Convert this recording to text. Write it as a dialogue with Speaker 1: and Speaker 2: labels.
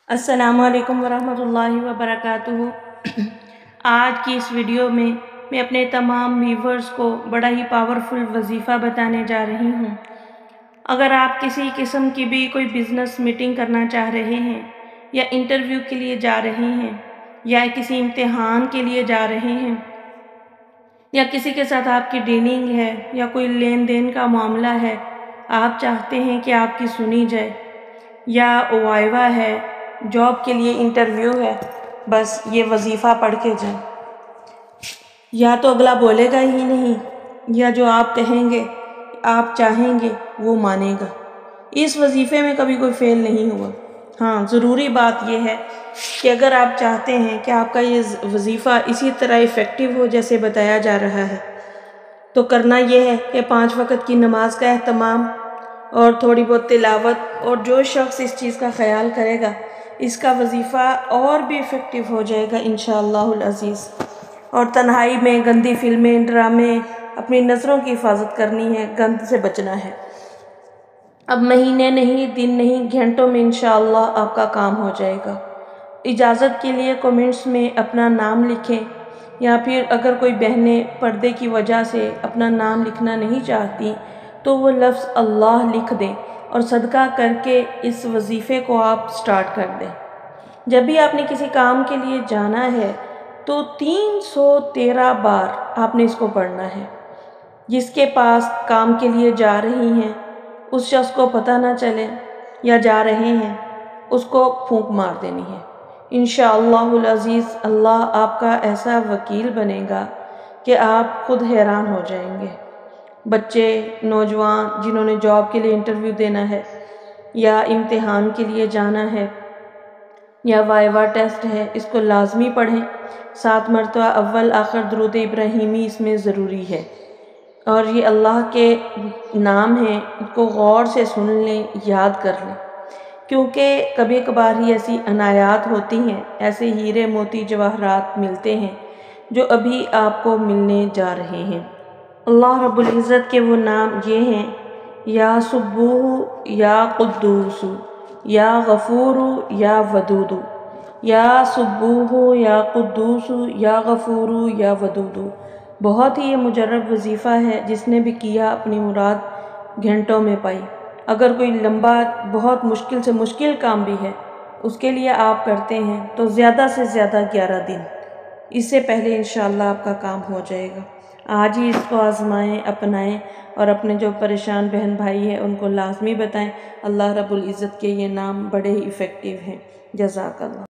Speaker 1: السلام علیکم ورحمۃ اللہ وبرکاتہ۔ آج کی اس ویڈیو میں اپنے تمام ویورز کو بڑا ہی پاورفل وظیفہ بتانے جا رہی ہوں۔ اگر آپ کسی قسم کی بھی کوئی بزنس میٹنگ کرنا چاہ رہے ہیں یا انٹرویو کے لیے جا رہے ہیں یا کسی امتحان کے لیے جا رہے ہیں یا کسی کے ساتھ آپ کی ڈیلنگ ہے یا کوئی لین دین کا معاملہ ہے، آپ چاہتے ہیں کہ آپ کی سنی جائے، یا وائوا ہے، جاب کے لیے انٹرویو ہے، بس یہ وظیفہ پڑھ کے جائیں۔ یا تو اگلا بولے گا ہی نہیں، یا جو آپ کہیں گے آپ چاہیں گے وہ مانے گا۔ اس وظیفے میں کبھی کوئی فیل نہیں ہوا۔ ہاں، ضروری بات یہ ہے کہ اگر آپ چاہتے ہیں کہ آپ کا یہ وظیفہ اسی طرح ایفیکٹو ہو جیسے بتایا جا رہا ہے، تو کرنا یہ ہے کہ 5 وقت کی نماز کا اہتمام اور تھوڑی بہت تلاوت، اور جو شخص اس چیز کا خیال کرے گا اس کا وظیفہ اور بھی ایفیکٹو ہو جائے گا انشاءاللہ العزیز۔ اور تنہائی میں گندی فلمیں، ڈرامے، اپنی نظروں کی حفاظت کرنی ہے، گند سے بچنا ہے۔ اب مہینے نہیں، دن نہیں، گھنٹوں میں انشاءاللہ آپ کا کام ہو جائے گا۔ اجازت کے لیے کومنٹس میں اپنا نام لکھیں، یا پھر اگر کوئی بہنیں پردے کی وجہ سے اپنا نام لکھنا نہیں چاہتی تو وہ لفظ اللہ لکھ دیں اور صدقہ کر کے اس وظیفے کو آپ سٹارٹ کر دیں۔ جب بھی آپ نے کسی کام کے لیے جانا ہے تو 313 بار آپ نے اس کو پڑھنا ہے۔ جس کے پاس کام کے لیے جا رہی ہیں اس شخص کو پتہ نہ چلے، یا جا رہے ہیں اس کو پھونک مار دینی ہے۔ انشاءاللہ العزیز اللہ آپ کا ایسا وکیل بنے گا کہ آپ خود حیران ہو جائیں گے۔ بچے، نوجوان جنہوں نے جاب کے لیے انٹرویو دینا ہے یا امتحان کے لیے جانا ہے یا وائوا ٹیسٹ ہے، اس کو لازمی پڑھیں۔ 7 مرتبہ اول آخر درود ابراہیمی اس میں ضروری ہے، اور یہ اللہ کے نام ہیں، ان کو غور سے سن لیں، یاد کر لیں، کیونکہ کبھی کبھار ہی ایسی عنایات ہوتی ہیں، ایسے ہیرے موتی جواہرات ملتے ہیں جو ابھی آپ کو ملنے جا رہے ہیں۔ اللہ رب العزت کے وہ نام یہ ہیں: یا سبوح، یا قدوس، یا غفور، یا ودود۔ یا سبوح، یا قدوس، یا غفور، یا ودود۔ بہت ہی یہ مجرب وظیفہ ہے، جس نے بھی کیا اپنی مراد گھنٹوں میں پائی۔ اگر کوئی لمبا، بہت مشکل سے مشکل کام بھی ہے، اس کے لیے آپ کرتے ہیں تو زیادہ سے زیادہ 11 دن، اس سے پہلے انشاءاللہ آپ کا کام ہو جائے گا۔ آج ہی اس کو آزمائیں، اپنائیں، اور اپنے جو پریشان بہن بھائی ہیں ان کو لازمی بتائیں۔ اللہ رب العزت کے یہ نام بڑے ہی ایفیکٹو ہیں۔ جزاک اللہ۔